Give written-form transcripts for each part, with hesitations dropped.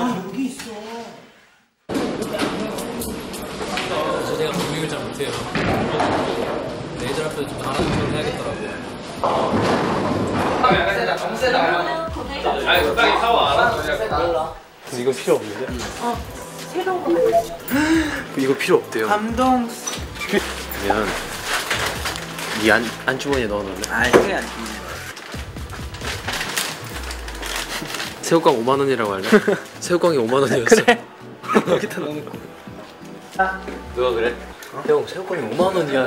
여기 있어. 제가 분명을 잘 못해요. 레이저 앞에서 좀 알아보긴 해야겠더라고요. 너무 세다. 아니 적당히 샤워 안 하고 이거 필요 없는데? 새로운 거. 이거 필요 없대요. 감동. 그러면 이 안주머니에 넣어놓을래? 아, 그게 안 돼. 새우깡 5만 원이라고 할래? 새우깡이 5만 원이었어. 그래. 여기다 넣어놓고. 누가 그래? 형 새우깡이 5만 원이야.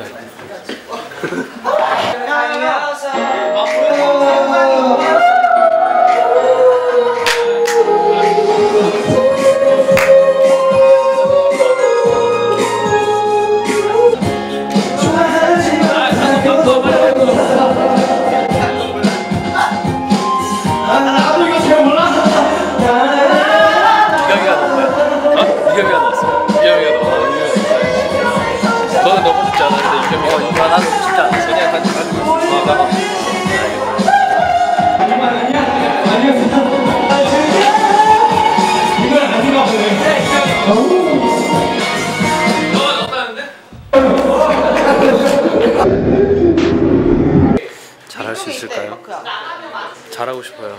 잘할 수 있을까요? 잘하고 싶어요.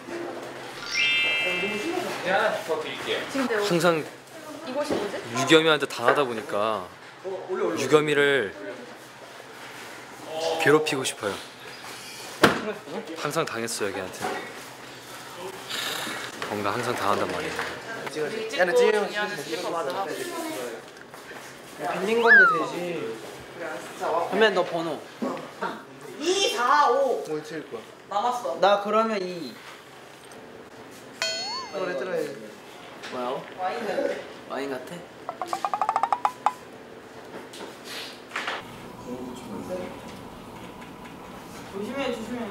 항상 유겸이한테 당하다 보니까 유겸이를 괴롭히고 싶어요. 항상 당했어요, 걔한테. 뭔가 항상 당한단 말이에요. 야, 나 지금 빌린 건데 되지. 그러면 너 번호 2, 4, 5 뭐 찍을 거야? 남았어. 나 그러면 2. 노래 들어야지. 뭐야? 와인 같아. 와인 같아? 조심해.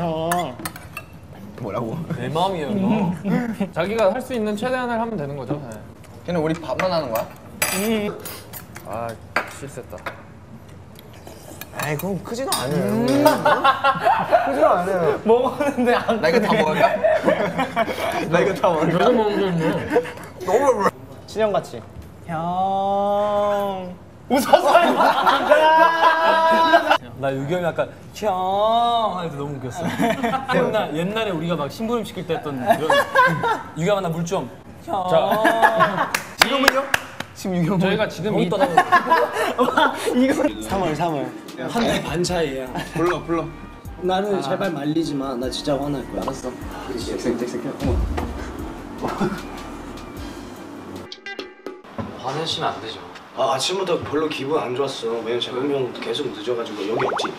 뭐라고? 내 마음이에요. 자기가 할 수 있는 최대한을 하면 되는 거죠. 네. 걔는 우리 밥만 하는 거야? 아, 실수했다. 에이 그럼 크지도 않아요. 크지도 않아요. 먹었는데 안. 나 이거 다 먹을까? 나 이거 다 먹을까? 왜 먹는 너무 친형같이. 형. 나 유겸이 아까 형 하는데 너무 웃겼어. 옛날에 우리가 막 심부름 시킬 때 했던 그런 유겸아 나 물 좀. 형. 자, 지금은요? 지금 유경 저희가 지금 이 이거 3월. 한 달 반 차이야. 불러. 나는 제발 말리지 마. 나 진짜 화날 거야. 알았어. 화내시면 안 되죠. 아, 아침부터 별로 기분 안 좋았어. 왜냐면 재범이 형 계속 늦어가지고 여기 없지.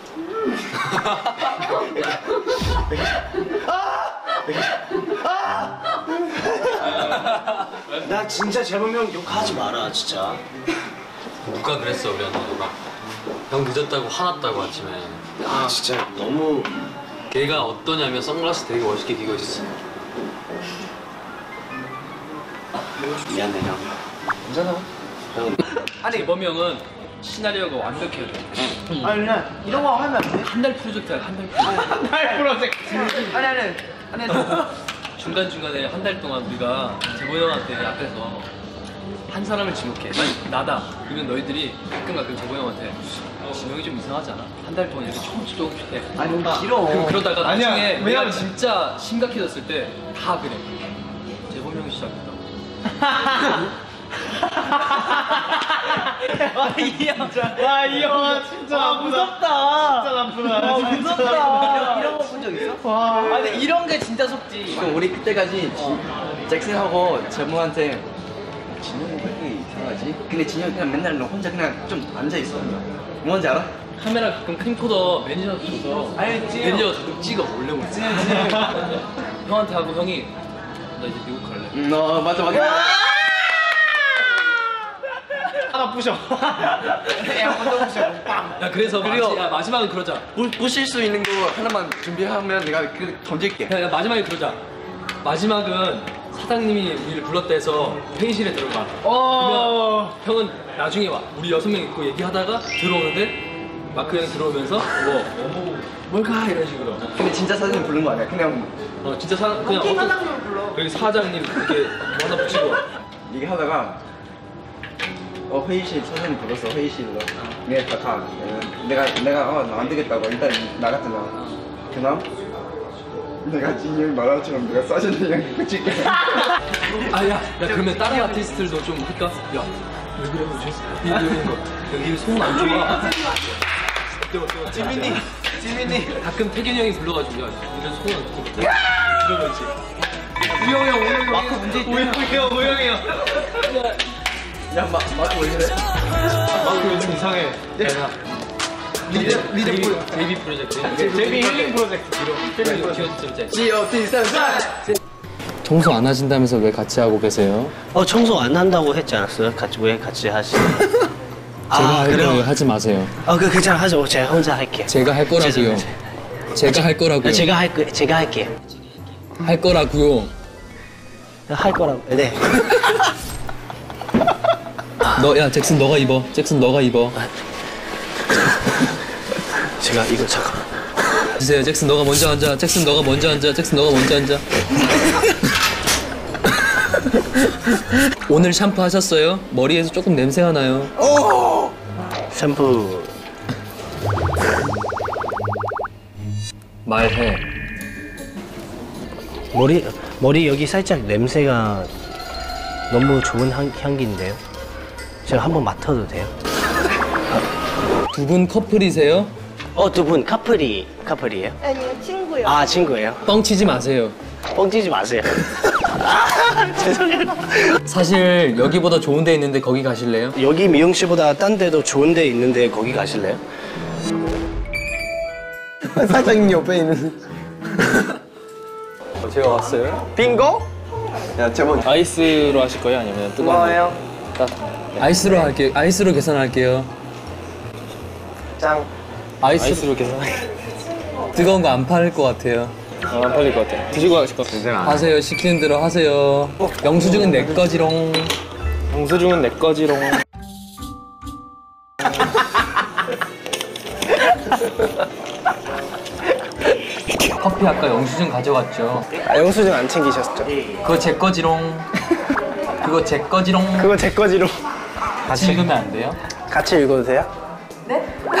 나 진짜 재범이 형 욕하지 마라, 진짜. 누가 그랬어 우리한테. 형 늦었다고 화났다고 아침에. 아, 진짜 너무. 걔가 어떠냐면 선글라스 되게 멋있게 끼고 있었어. 미안해, 형. 괜찮아. 아니 재범이 형은 시나리오가 완벽해요. 아니 그냥 이런 거 하면 안 돼? 한 달 프로젝트야, 한 달 프로젝트. 달 프로젝트. 아니. 중간중간에 한 달 동안 우리가 재범이 형한테 앞에서 한 사람을 지목해. 아니 나다. 그러면 너희들이 가끔 재범이 형한테 진영이 좀 이상하지 않아? 한 달 동안 이렇게 조금씩 해. 아니 너무 길어. 그러다가 아니야, 나중에 왜냐면- 내가 진짜 심각해졌을 때 다 그래. 재범이 형이 시작했다고. 이 형 진짜 무섭다. 진짜 나쁘다. 무섭다. 이런 거 본 적 있어? 와. 근데 이런 게 진짜 속지. 우리 그때까지 잭슨하고 재무한테 진영이 왜 이렇게 이상하지? 근데 진영이 그냥 맨날 너 혼자 그냥 좀 앉아있어. 뭔지 알아? 카메라 가끔 캠코더 매니저한테 줘서 매니저가 가끔 찍어 몰래 형한테 하고 형이 나 이제 미국 갈래. 너 맞아. 하나 부셔. 한번 부셔. 빵. 야 그래서 그리고- 마지막은 그러자. 부실 수 있는 거 하나만 준비하면 내가 그 던질게. 야, 마지막에 그러자. 마지막은 사장님이 우리를 불렀다 해서 회의실에 들어가. 그러면 형은 나중에 와. 우리 6명 있고 얘기하다가 들어오는데 마크 형이 들어오면서 뭘까 이런 식으로. 근데 진짜 사장님 부른 거 아니야? 그냥 진짜 그냥 팀 사장님을 불러. 여기 사장님 이렇게 뭐 하나 붙이고. 이게 하다가 회의실 선생님 불렀어. 회의실로. 내가 가. 내가 안 되겠다고 일단 나갔잖아. 그다음 내가 진이 형이 말한 것처럼 내가 싸전이랑 붙일게. 아야 그러면 다른 아티스트들도 좀 할까? 야왜 그래 이러는 거 여기 소문 안 좋아. 지민이 가끔 태균이 형이 불러가지고 야 이런 소문 안 좋아 이런 거 있지. 우영이 형 마크 문제 있대. 우영이 형 야 마크 왜 그래? 마크 요즘 이상해. 데뷔 프로젝트. 데뷔 힐링 프로젝트. 청소 안 하신다면서 왜 같이 하고 계세요? 청소 안 한다고 했지 않았어요? 왜 같이 하시는? 제가 할 거예요. 하지 마세요. 그 괜찮아 하죠. 제가 혼자 할게요. 제가 할 거라고요. 제가 할 거라고요. 제가 할게요. 할 거라고요. 할 거라고. 네. 야 잭슨 너가 입어. 잭슨 너가 입어. 제가 이거 잠깐. 주세요. 잭슨 너가 먼저 앉아. 잭슨 너가 먼저 앉아. 잭슨 너가 먼저 앉아. 오늘 샴푸 하셨어요? 머리에서 조금 냄새가 나요. 샴푸. 말해. 머리 여기 살짝 냄새가 너무 좋은 향기인데요. 제가 한번 맡아도 돼요? 두 분 커플이세요? 두 분 커플이에요? 아니요, 친구요. 친구예요? 뻥치지 마세요. 뻥치지 마세요. 죄송해요. 사실 여기보다 좋은 데 있는데 거기 가실래요? 여기 미용실보다 딴 데도 좋은 데 있는데 거기 가실래요? 사장님 옆에 있는. 제가 왔어요? 빙고? 야 제목. 아이스로 하실 거예요? 아니면 뜨거운 고마워요. 아이스로 할게요. 아이스로 계산할게요. 짱. 아이스로 계산할게요. 뜨거운 거 안 팔릴 것 같아요. 안 팔릴 것 같아. 드시고 가실 것 같아. 하세요. 시키는 대로 하세요. 영수증은 내 거지롱. 영수증은 내 거지롱. 커피 아까 영수증 가져갔죠? 영수증 안 챙기셨죠? 그거 제 거지롱. 그거 제 거지롱. 그거 제 거지롱. 같이 읽으면 안 돼요? 같이 읽어도 돼요? 네?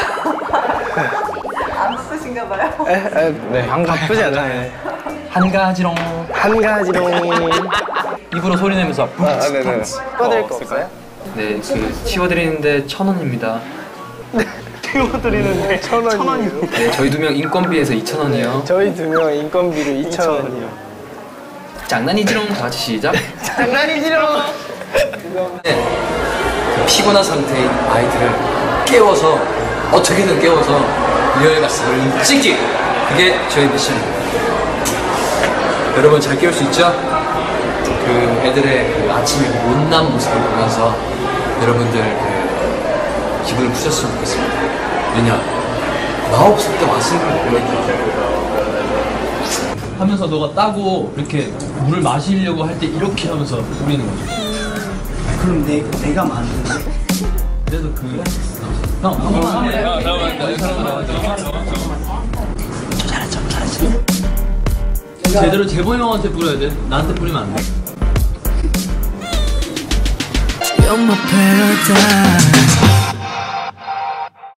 안 쓰신가 봐요. 네. 나쁘지 않아요. 한 가지롱. 한 가지롱. 입으로 소리 내면서 네네. 꺼드릴 거 없어요? 네, 치워드리는데 1,000원입니다. 띄워드리는데 1,000원이요. 네, 저희 두 명 인건비에서 2,000원이요. 저희 두 명 인건비로 2,000원이요. 장난이지롱. 다 같이 시작. 장난이지롱. 네, 피곤한 상태인 아이들을 깨워서 어떻게든 깨워서 리얼 가슴을 찍기. 그게 저희 미션입니다. 여러분 잘 깨울 수 있죠? 그 애들의 그 아침에 못난 모습을 보면서 여러분들 그 기분을 푸셨으면 좋겠습니다. 왜냐? 나 없을 때 왔을 때 하면서 너가 따고 이렇게 물을 마시려고 할 때 이렇게 하면서 뿌리는 거죠. 그럼 내가 만드는 그래서 그 제대로 재범 형한테 뿌려야 돼. 나한테 뿌리면 안 돼. You're my paradise.